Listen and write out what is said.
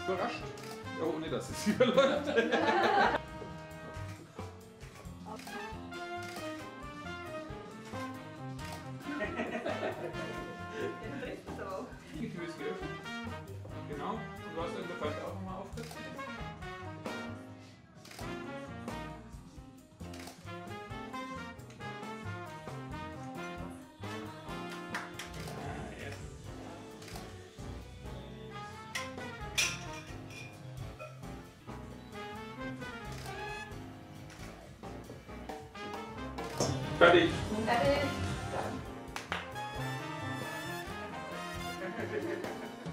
überrascht. Ja, ohne dass es überläuft. Die Tür ist geöffnet. Genau. Und du hast in der Falte auch nochmal aufgehört. Fertig. Fertig.